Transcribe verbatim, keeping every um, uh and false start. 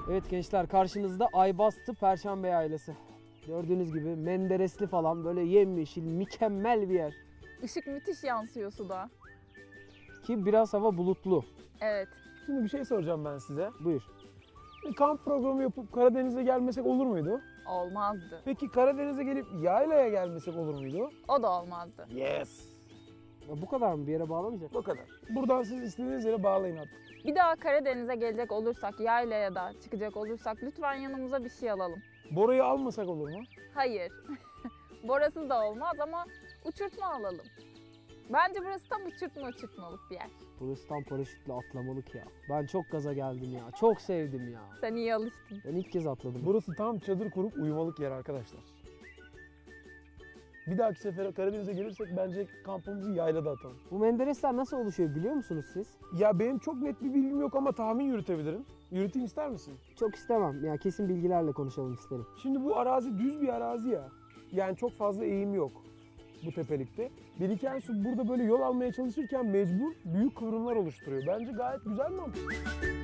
Evet gençler, karşınızda Aybastı Perşembe Yaylası. Gördüğünüz gibi menderesli falan, böyle yemyeşil, mükemmel bir yer. Işık müthiş yansıyor suda. Ki biraz hava bulutlu. Evet. Şimdi bir şey soracağım ben size. Buyur. Bir kamp programı yapıp Karadeniz'e gelmesek olur muydu? Olmazdı. Peki Karadeniz'e gelip yaylaya gelmesek olur muydu? O da olmazdı. Yes. Ya bu kadar mı? Bir yere bağlamayacak? Bu kadar. Buradan siz istediğiniz yere bağlayın artık. Bir daha Karadeniz'e gelecek olursak, yaylaya da çıkacak olursak lütfen yanımıza bir şey alalım. Bora'yı almasak olur mu? Hayır. Borası da olmaz ama uçurtma alalım. Bence burası tam uçurtma uçurtmalık bir yer. Burası tam paraşütle atlamalık ya. Ben çok gaza geldim ya. Çok sevdim ya. Sen iyi alıştın. Ben ilk kez atladım. Burası tam çadır kurup uyumalık yer arkadaşlar. Bir dahaki sefere Karadeniz'e gelirsek bence kampımızı yaylada atalım. Bu menderesler nasıl oluşuyor biliyor musunuz siz? Ya benim çok net bir bilgim yok ama tahmin yürütebilirim. Yürüteyim ister misin? Çok istemem. Ya kesin bilgilerle konuşalım isterim. Şimdi bu arazi düz bir arazi ya. Yani çok fazla eğim yok bu tepelikte. Biriken su burada böyle yol almaya çalışırken mecbur büyük kıvrımlar oluşturuyor. Bence gayet güzel mantık.